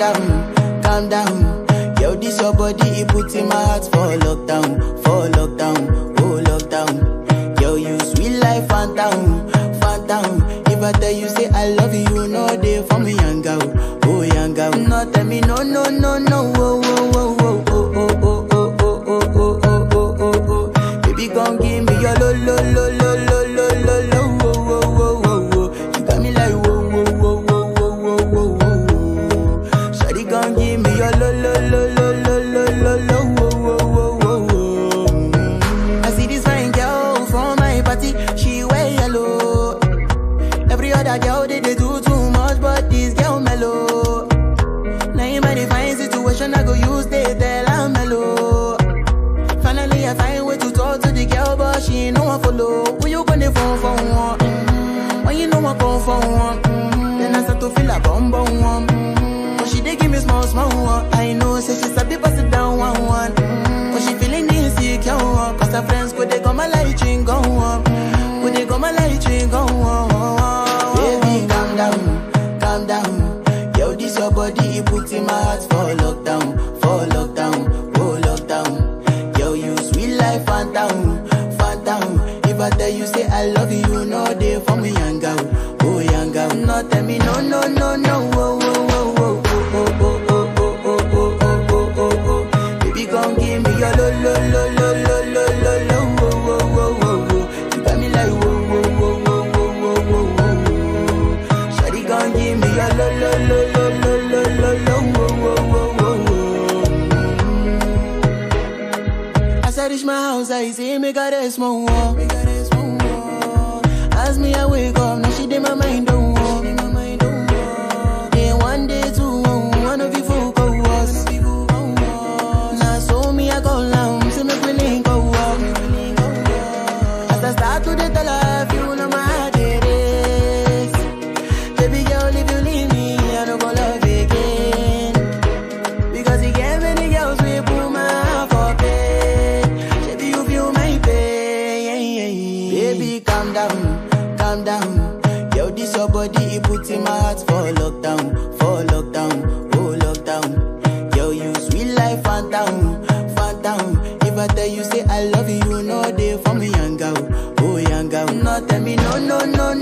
calm down. Yo, this your body, it puts in my heart for lockdown, oh lockdown. Yo, you sweet life, phantom, phantom. If I tell you say I love you, you know they for me, young girl, oh young girl. No, tell me no, no, no, no, oh, oh, oh, oh, oh, oh, oh, oh, oh, oh, oh, oh, oh, oh. Baby, come give me your lo, lo, lo, lo, lo, lo, lo, lo, oh, oh, oh, oh, oh. You got me like whoa, whoa, whoa, whoa, whoa, whoa, whoa, whoa. Shawty, come give me your lo, lo, lo, lo, lo, lo, lo, lo, oh, oh, oh, oh, oh. I see this fine girl from my party, she wear yellow. Every other girl they do too much, but this girl mellow. Now in my divine situation, I go use they tell I'm mellow. Finally, I find way to talk to the girl, but she ain't no one follow. Who you gonna phone for one? When you know I come for one, then I start to feel a bum bum one. But she dey give me small small one. I know, say she's a bit sit down one one. But she feeling insecure, cause her friends could they come my light ring go on. Could they come my light ring go on. Baby, calm down. Yo, this your body, it puts in my heart for lockdown, oh lockdown. Yo, you sweet life, phantom, phantom. If I tell you say I love you, you know they for me, young girl, oh young girl. No, tell me no, no, no, no, oh, oh, oh, oh, oh, oh, oh, oh, oh, oh, oh, oh, oh, oh. Baby, come give me your lo, lo, lo, lo, lo, lo, lo, lo, oh, oh, oh, oh, oh. You got me like whoa, whoa, whoa, whoa, whoa, whoa, whoa, whoa. Shawty, come give me your lo, lo, lo, lo, lo, lo, lo, lo, oh, oh, oh, oh, oh. As I reach my house, I see me got a small wall. As me I wake up, now she did my mind don't walk. Then one day two, one of you folk go was. Now so me I go down, see me feeling go up. As I start to tell her, you know my heart it is. Baby girl, if you leave me, I don't go love again. Because you gave many girls we put my heart for bed. Baby, you feel my pain. Baby, calm down. Yo, this your body, it puts in my heart for lockdown, oh lockdown. Yo, you sweet life, phantom, phantom. If I tell you say I love you, you know they for me, young girl, oh young girl. No, tell me no, no, no, no.